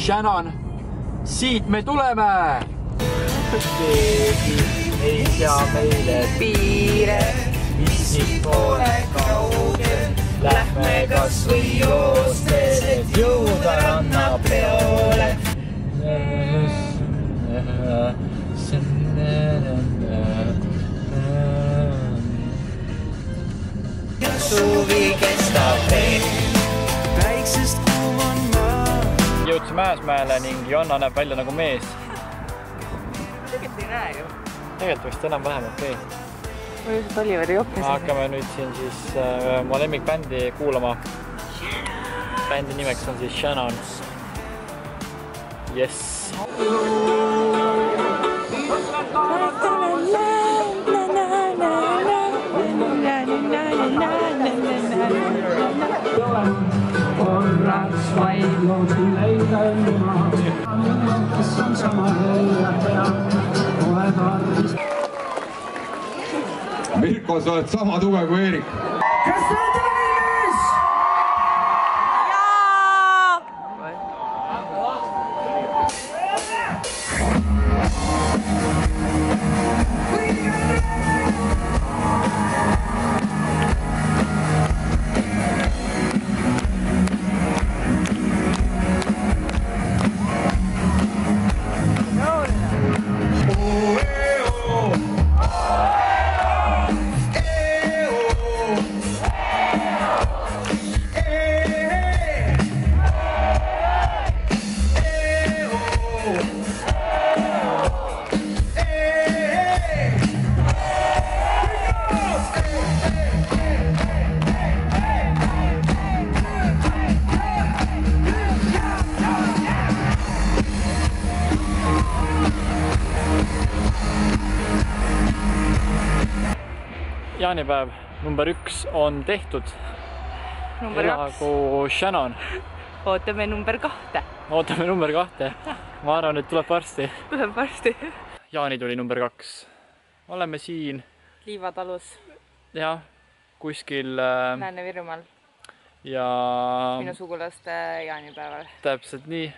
Shannon, siit me tuleme! Keegi ei sea meile piire, mis siit pole kaugel. Lähme kas või joostes, et jõuda ranna peole. Suvi kestab veel. Väiksest kuum on maa. Jõudsime Mäesmäele ning Joanna näeb välja nagu mees. Tegelikult ei näe ju. Tegelikult vist enam-vähem okei. Ma just Oliveri joppes. Hakkame nüüd siin siis oma lemmikbändi kuulama. Bändi nimeks on siis Shannon. Yes! Korraks vaid loodsin leida ilma. Kes on sama hea, kohe tarvis. Mirko, sa oled sama tugev kui Eerik. Kas te olete valmis? Jaanipäev number 1 on tehtud. Number 2. Elagu Shannon. Ootame number 2. Ootame number 2. Ma arvan, et tuleb varsti. Tuleb varsti. Jaani tuli number 2. Oleme siin. Liivatalus. Jah, kuskil Lääne-Virumaal. Ja minu sugulaste jaanipäeval. Täpselt nii.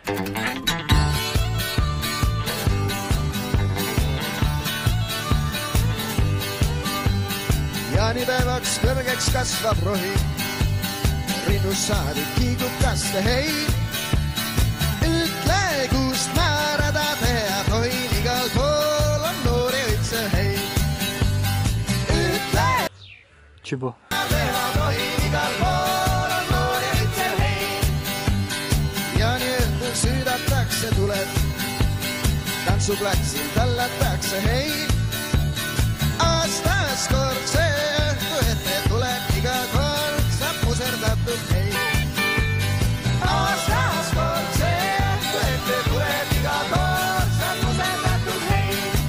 Jaanipäevaks kõrgeks kasvab rohi, rinnus saadik kiigub kaste heid. Ütle, kust määrada teha tohin, igal pool on noori õitse heid. Ütle, Tšibu. teha tohin, igal pool on noori õitse heid. Jaani õhtul süüdatakse tuled, tantsuplatsil tallatakse heid. Aastas kord see õhtu ette tuleb, iga kord saab puserdatud heid. Aastas kord see õhtu ette tuleb, iga kord saab puserdatud heid.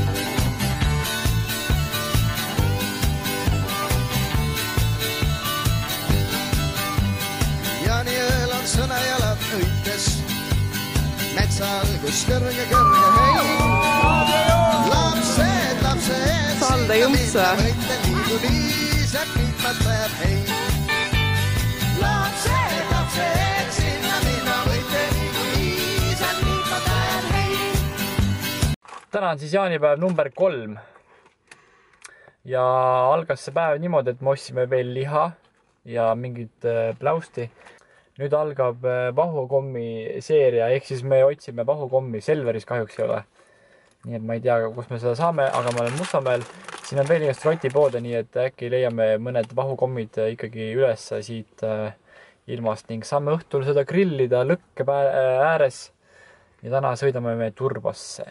Jaani ööl on sõnajalad õites, metsal kus kõrge heid. Salda jumpsa. Täna on siis jaanipäev number 3. Ja algas see päev niimoodi, et me ostsime veel liha ja mingit pläusti. Nüüd algab vahukommi seeria, ehk siis me otsime vahukommi. Selveris kahjuks ei ole. Nii et ma ei tea, kus me seda saame, aga ma olen Mustamäel. Siin on veel igast rotipoode, nii et äkki leiame mõned vahukommid ikkagi üles siit ilmast ning saame õhtul seda grillida lõkke ääres. Ja täna sõidame me Turbasse.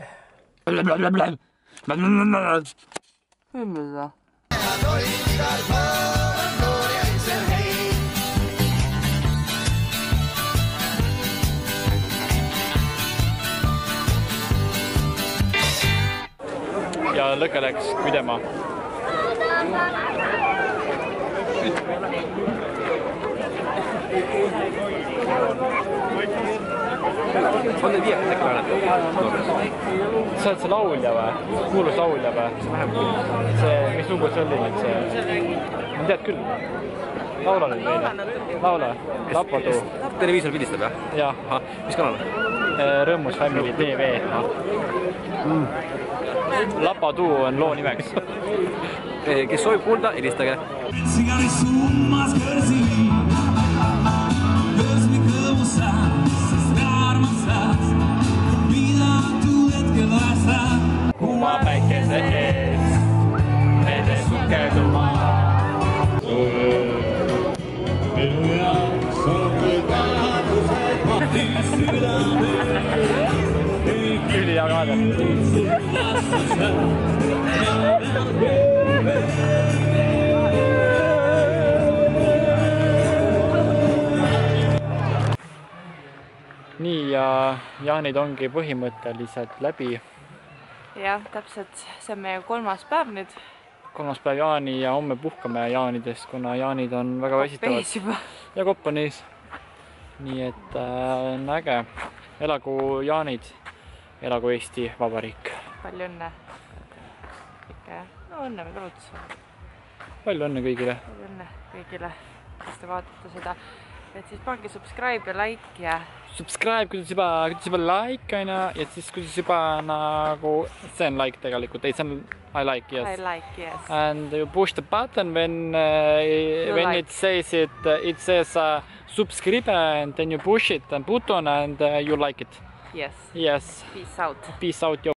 Ja lõke läks küdema. On need viiekad äkki laulad? Sa oled see laulja või? Kuulus laulja või? See, mis lugu see oli nüüd see? Ma tead küll. Laula nüüd meile. Laula. Lapadu. Televiisor pildistab, jah? Jah. Ahah, mis kanal? Rõõmus Family TV. Lapadu on loo nimeks. Kes soovib kuulda, helistage. Kuuma päikese ees, vedes sukerduma. Minu jaoks on kõik väärtused. Ülihea kaade. Nii ja jaanid ongi põhimõtteliselt läbi. jah, täpselt, see on meie 3. päev nüüd. 3. päev jaani ja homme puhkame jaanidest, kuna jaanid on väga väsitavad. Ja kopp on ees. Nii et äge. Elagu jaanid, elagu Eesti Vabariik. Palju õnne. Ikka, no õnne me kalutus. Palju õnne kõigile. Palju õnne kõigile, kes te vaatate seda. Et siis pange subscribe ja like ja... Subscribe, kui juba like aina, ja siis kui juba nagu, see on like tegelikult, ei see on I like, yes. I like, yes. And you push the button when like. It says subscribe and then you push it and button and you like it. Yes. Yes. Peace out. Peace out.